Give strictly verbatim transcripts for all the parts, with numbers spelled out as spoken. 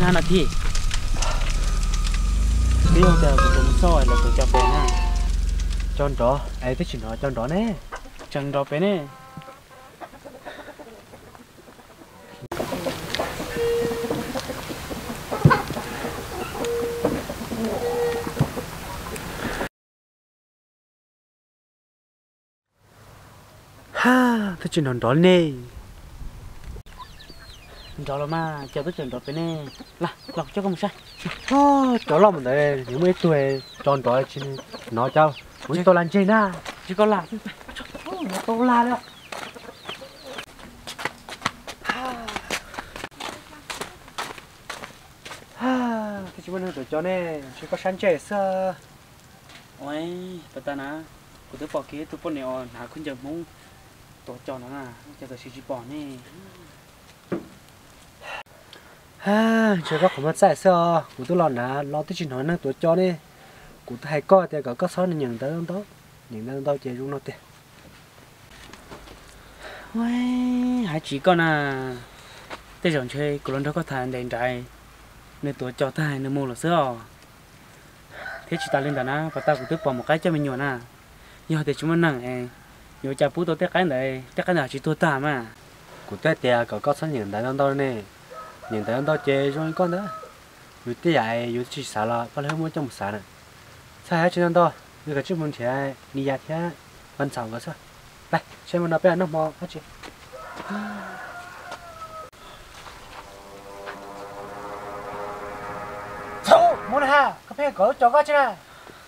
na là thì bây giờ giờ của chúng soi là của cho bé ha chọn đó ai thích chuyện đó chọn đó nè chọn đó bé nè ha thích chuyện đó nè đó là mà chờ tới chọn đó bé nè là lọc cho con sai oh chọn lắm đấy những mấy tuổi chọn đó chỉ nó cho muốn tôi làm chơi na chỉ có là nó tôi la đó ha thì chúng mình được cho nè chỉ có sáng chơi sao ôi ta na của tôi bỏ kia tôi bỏ nèo nào cũng giờ muốn tổ cho nó à cho tôi chỉ bỏ nè ha chỉ có không mất sai sao của tôi lo nè lo tới chuyện nói năng tôi cho nè của tôi hay coi thì có có số này nhận tới không đó nhận tới đâu chơi chúng nó tiền ôi hai chỉ con à tới giờ chơi của lần đó có thằng đèn trái nên tôi cho thằng nên mua là sữa thế chỉ ta lên đàn á và ta cũng tiếp bỏ một cái cho mình nhọn à giờ thì chúng mình nặng em nhiều cha phú tôi tiếc cái này tiếc cái nào chỉ tôi ta mà của tôi thì có có số nhận tới đâu nè nhận tới đâu chơi cho con đó rồi tí vậy rồi chỉ xả là có lẽ mua trong một xả này sao hết chuyện đó bây giờ chúng mình sẽ đi ra thế văn phòng có sao đây xem mình nó bé nó mò hết chuyện sao muốn ha có phải có cho cái chứ nè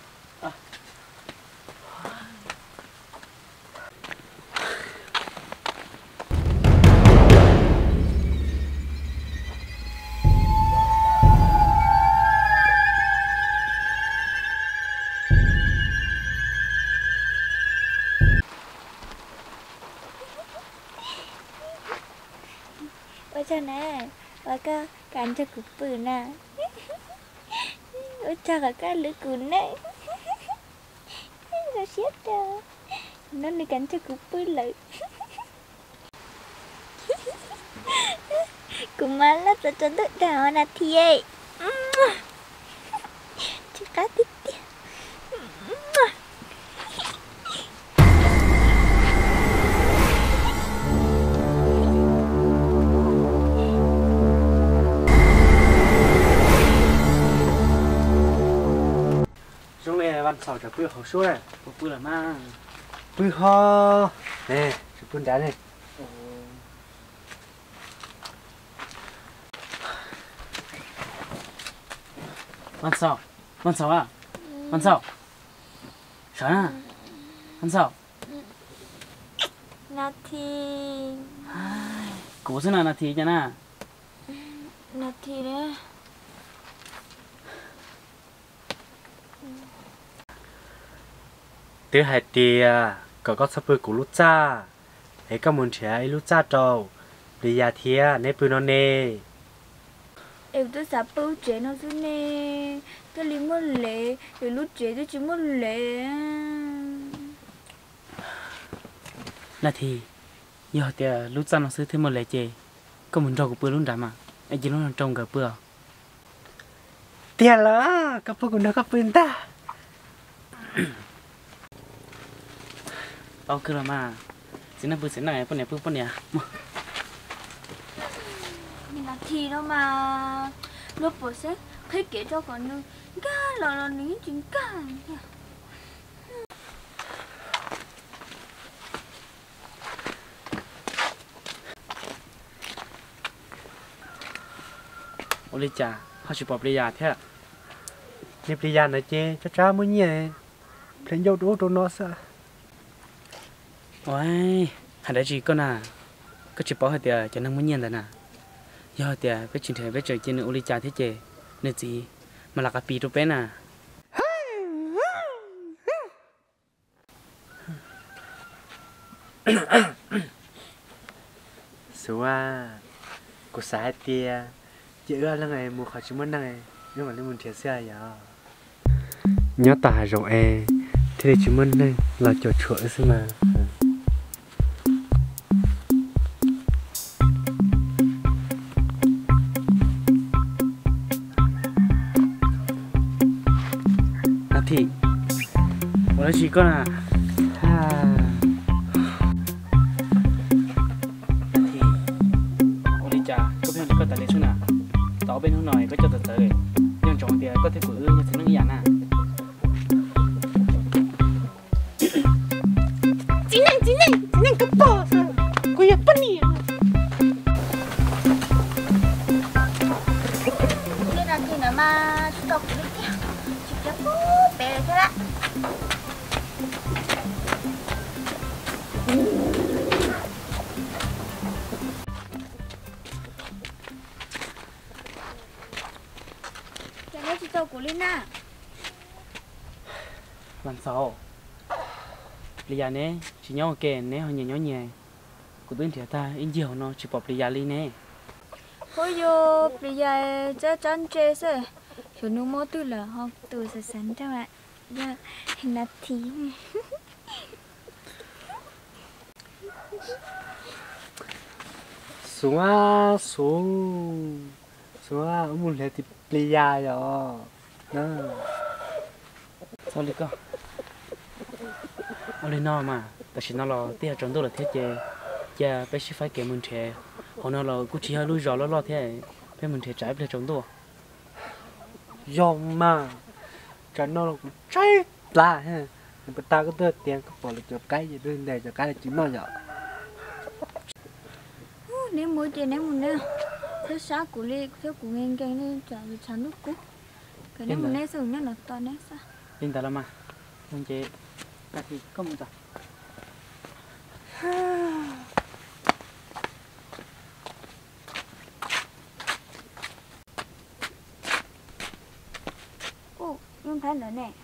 cho nè và cơ cản cho cục bự nè ôi cho cả cái lưỡi cùn này nó xiết ra nó đi cản cho cục bự lại cùng má lát cho cho đứt đào nè thì ấy chứ cá tít tít văn sầu cho bữa hậu số này, bữa là mà bữa ho nè, chụp bữa đá này. văn sầu, văn sầu à, văn sầu, sao à, văn sầu, nà thì, cố xin là nà thì cho na, nà thì đấy. Từ hai tia có có sắp bữa của lút cha, ấy có muốn chơi lút cha trâu, đi nhà thia nếp bữa nó nè. Em tôi sắp bữa chơi nó chứ nè, tôi lấy một lệ, rồi lút chơi tôi chỉ một lệ. Là thì giờ thì lút cha nóซื้อ thêm một lệ chơi, có muốn trâu của bữa luôn đã mà, anh chỉ nói trông cả bữa. Tia là, các bữa cũng đã các bữa ta. Bao cứ là mà xin nó bữa xin này bữa này bữa bữa này nhưng mà thì đâu mà nó bữa sẽ thấy kể cho con nữa cá là là những chuyện cá nha ôi cha họ chỉ bỏ đi già thế nếp đi nhà này chơi cho cha mới nhẹ, thấy dâu đũa đồ nó sao? ôi hạt đấy gì con à có chỉ bỏ hết tiền cho nó muốn nhiên rồi nè giờ tiền với chuyện thế với trời trên uli trà thế chê nên gì mà là cái pi đồ bé nè số à cô sai tia chị ơi là ngày mua khẩu chúng mình này nhưng mà lên muốn thiệt xe vậy nhớ tả rồi e thì chúng mình đây là chỗ chuỗi xem mà thì我chỉ có là thì我哋家嗰邊個大力出嗱，左邊好耐，嗰隻就對，用重啲，嗰啲骨又成能人啊。 今年今年今年個 boss， 佢也不年啊。 Cái nào thì nó mà đọc cái kia, chỉ cho bố bé thế ạ. Cái này chỉ cho của Linh à. Lần sau, bây giờ nè, chỉ nhau kề nè, họ nhẹ nhau nhẹ, của tôi thì ta in nhiều nó chỉ bỏ bây giờ đi nè. Thôi giờ bây giờ cho chăn chơi rồi, chỗ nó mua từ là học từ sáng sớm cho bạn, giờ hình là thì. xuống á xuống xuống á muốn lấy thì bây giờ rồi đó Sao đi cơ? Ở đây nó mà, tại vì nó là tiếc trong đó là thế chứ, giờ bé chỉ phải kể mình trẻ, họ nó là cũng chỉ hơi lùi rõ lo lo thế, bé mình trẻ trái bé trong đó. dòng mà cái nó cũng cháy là ha người ta có đưa tiền có bỏ được cho cái gì bên này cho cái là chính nó nhỏ Nếu mua tiền nếu muốn nè, thế sao của Lê, thế của Nguyên cái này trả được chán nước cũ, cái nếu muốn nè sử nhất là toàn nè sao? Linh ta làm à? Anh chị, cái gì có một giờ. Ồ, nhưng thấy nữa nè.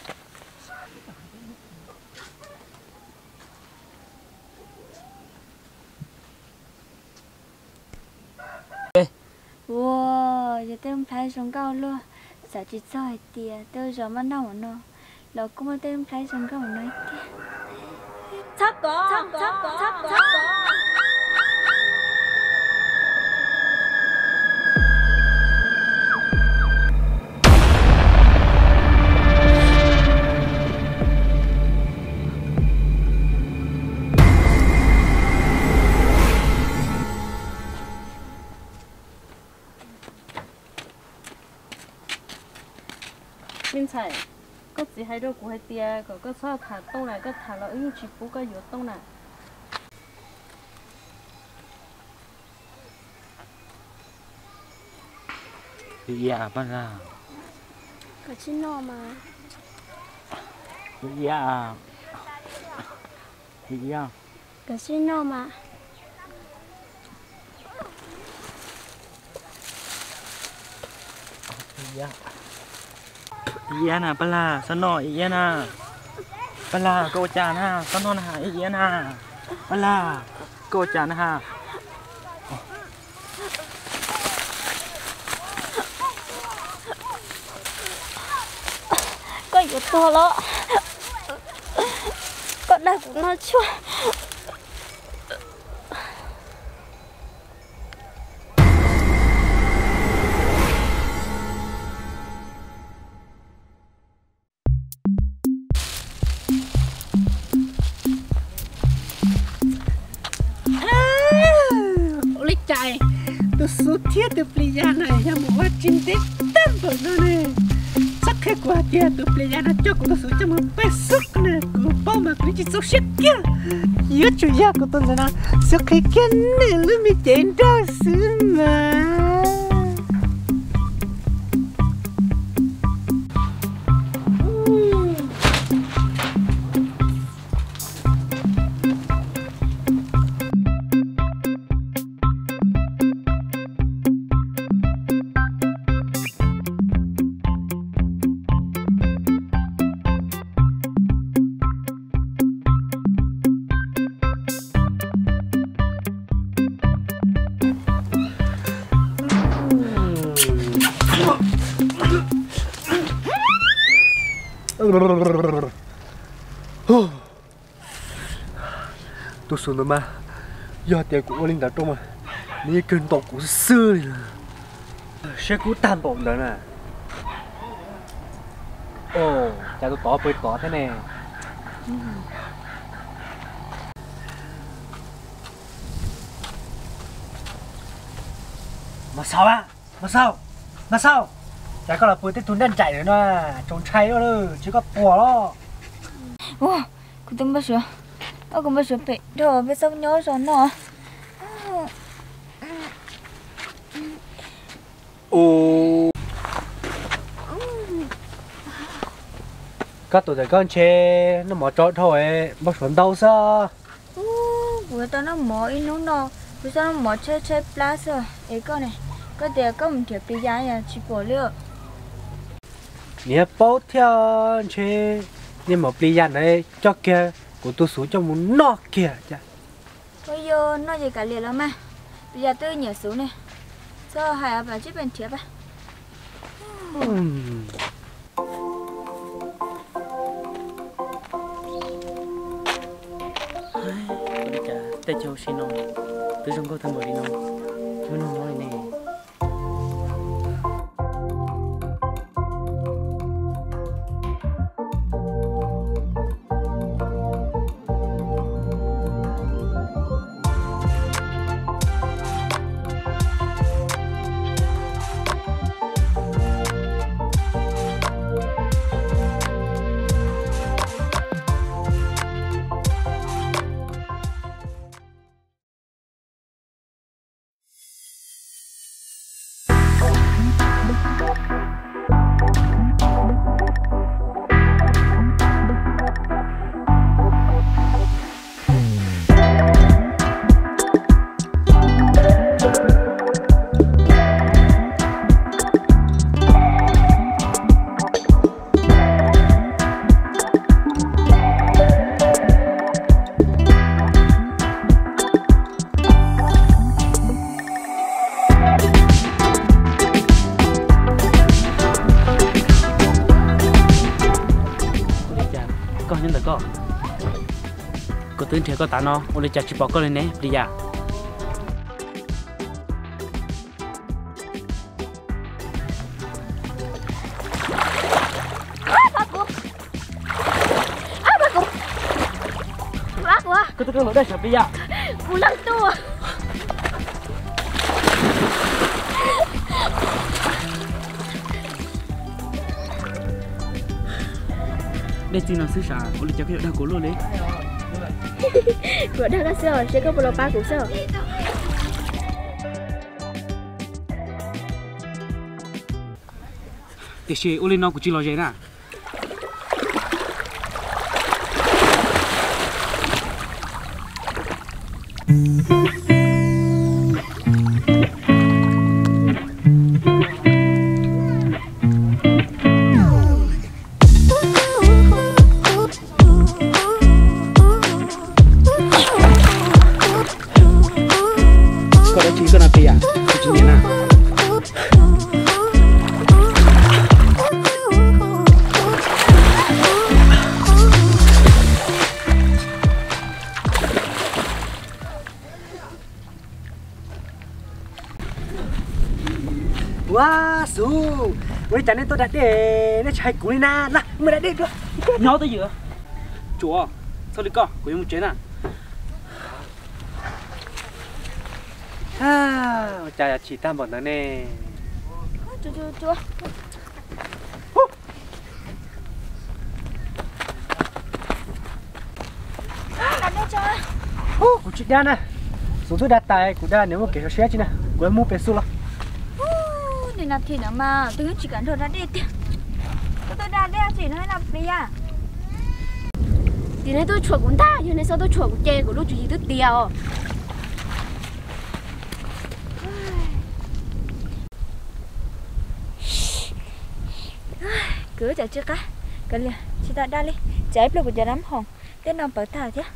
Wow, giờ tôi thấy sống cao luôn, sợ chỉ soi tiền, tôi giờ mà nào nó, là cũng mà tôi thấy sống cao nói kia. Sắp có, sắp có, sắp có, sắp có. Bên Tshaib, có gì hay đâu của hai tia, có có sao thả tông này, có thả là ứng chỉ bố có yếu tông này. Dạ, bắt ra. Có chín nọ mà. Dạ. Dạ. Có chín nọ mà. Dạ. Iya na pala, sano iya na. Pala, cô cha na, sano na iya na. Pala, cô cha na. Có yếu to đó. Con đây cũng nó chua. Chạy, tôi số thiết từ bây giờ này nhà mua chín tết tám rồi nó nè, sắc cái quả kia từ bây giờ nó cho tôi số cho một bé sức nè, của bao mà cái chỉ số sức kia, yếu chủ yếu của tôi là sức cái kia nè, lúc mình chén ra xứ mà. tôi xuống nó mà giờ tiền của linh đã trong màนี่เกินตกกูซื่อเลยเช็คกูตามผมแล้วนะ ồ cha tôi có bơi có thế này mà sao á mà sao mà sao chả có là bơi tới tuần đen chạy nữa nó trốn cháy đó rồi chứ có bỏ đó ô cũng từng bao giờ ô cũng bao giờ bị đồ bị sốc nhớ rồi nó ồ các tụi trẻ con chơi nó mở trộn thôi bắt xuống đâu sao bữa tao nó mở in nó nó bữa tao nó mở chơi chơi plus rồi ấy con này có thể có một kiểu bây giờ là chỉ bỏ lửa nè bao theo chơi nhưng mà bây giờ này cho kia của tôi xuống cho muốn nọ kìa chả bây giờ nó gì cả liền lắm mà bây giờ tôi nhảy xuống này cho hai bà chiếc bên thiệp à Ôi chà, tay châu xin nó, tôi không có thằng bồi đi nó, chú nó nói nè. Cô tưởng thế có tao nó, ô lấy chặt chỉ bỏ con lên nè, đi à. Cô tưởng lỗi đây sao bây giờ? Cô lăng tua. Đây chỉ là sự sản, ô lấy chặt cái đau cổ luôn đấy. Của đang có sơ, sẽ có bộ ba của sơ. Để xe ô lên nó của chị lo gì nè. Wow, su, bây giờ nên tôi đã để nó chạy cú đi na, nè, mới đã để được. Nhó tới giữa. Chúa, sao đi con, của em một chế nè. À, chả chỉ tam bọn nó nè. Chúa, chúa, chúa. Đặt đây cho. Ô, của chị đan nè. Số tôi đặt tài, của đan nếu mà kể cho xe chứ nè, của em mua bể su lắm. Thì làm thì nữa mà tôi chỉ cần thôi ra đi tôi ra đây chỉ nói là bây giờ thì này tôi chuột cũng ta nhưng này sao tôi chuột cũng chê của lúc chủ gì tức tiêu cứ chạy trước á cái liền chị ta đa đi chạy được một giờ lắm hồng tên nào bảo thả chứ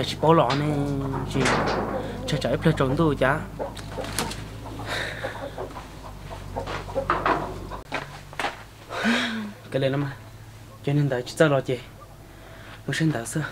chỉ bỏ lọ này chỉ cho chạy phải trốn tôi chả cái này lắm mà cho nên đợi chỉ cho lo chị muốn sinh đợi xưa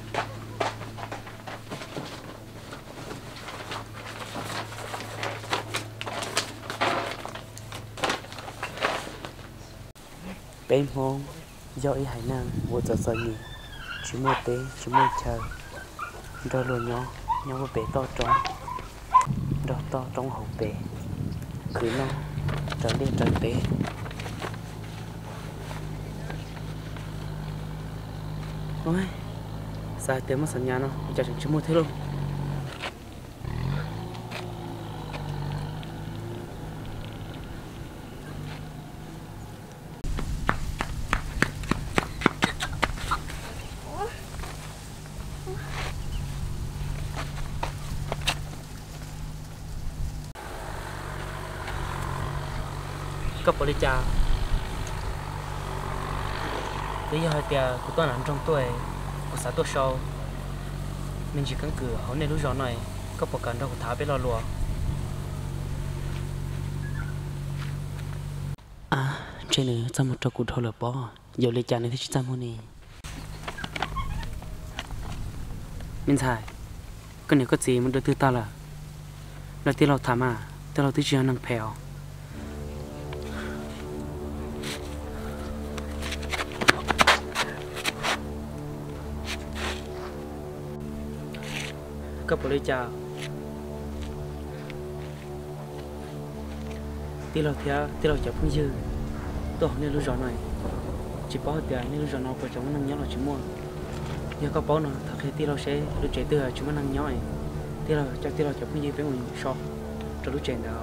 bên hông do ý hải nam vô giờ giờ nhỉ chỉ mua té chỉ mua chờ rồi luôn nhỏ nhỏ một bể to trong đó to trong hậu bể cứ nó trở lên trở té ôi sao té mất sẵn nhà nó chả chẳng chỉ mua thế luôn cấp bồi cha bây giờ thì của tôi làm trong tuổi của xã tôi sau mình chỉ cần cửa họ nên lúc gió này cấp bồi cần đâu của tháo biết lo lúa à trên này trong một trò cụ thô là bó giờ lấy cha này thì chỉ trăm hôm nay mình xài cái này có gì mình được từ ta là là tíเราทำอ่ะtíเราที่เชียร์นังแผ่วcấp bồi cha tí lo thia tí lo chả phun dư tôi nên lúc gió này chỉ bỏ tiền nên lúc gió nó phải chống năng nhớ là chỉ mua giờ có bỏ nó thật khi tí lo sẽ lúc trẻ từ chúng năng nhớ này tí lo chắc tí lo chả phun dư với mình so cho lúc trẻ nào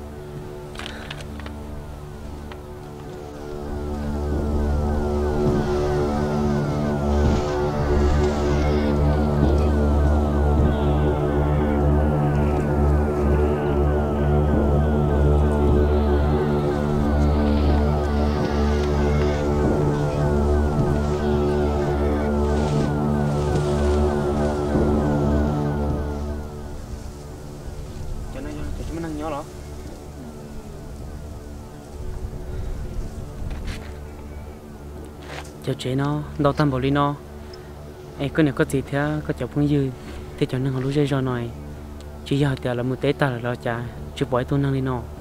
cho chế nó đau tâm bồi nó ấy cái này có gì thế có chậu phun dư thế cho nên họ lú dây rồi này chỉ giờ thì là một tế ta là lo cha chỉ bỏ tôi năng đi nó